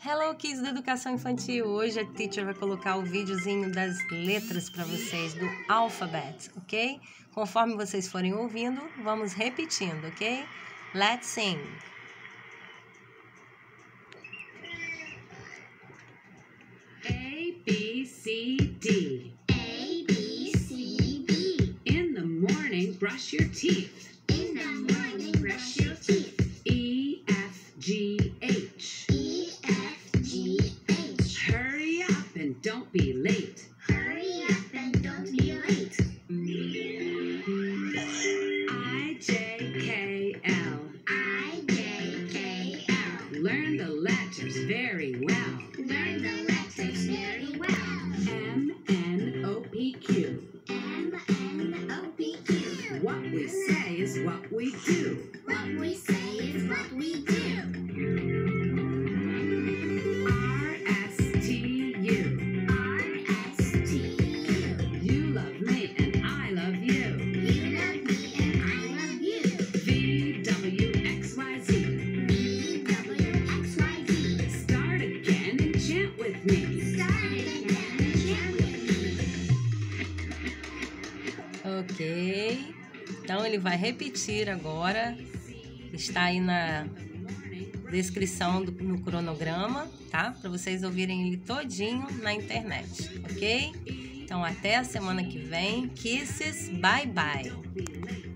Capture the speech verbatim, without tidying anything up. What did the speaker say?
Hello Kids da Educação Infantil! Hoje a teacher vai colocar o videozinho das letras para vocês, do alphabet, ok? Conforme vocês forem ouvindo, vamos repetindo, ok? Let's sing! A, B, C, D. A, B, C, D. In the morning, brush your teeth. In the morning, brush your teeth. E, F, G, H. E, F, G, H. Hurry up and don't be late. Hurry up and don't be late. I, J, K, L. I, J, K, L. Learn the letters very well. Learn the letters very well. M, N, O, P, Q. M, N, O, P, Q. What we say is what we do. What we say is what we do. R, S, T, U. R, S, T, U. You love me and I love you. You love me and I love you. V, W, X, Y, Z. V, W, X, Y, Z. Start again and chant with me. Start again and chant with me. Ok, então ele vai repetir agora, está aí na descrição do, no cronograma, tá? Para vocês ouvirem ele todinho na internet, ok? Então até a semana que vem, kisses, bye bye!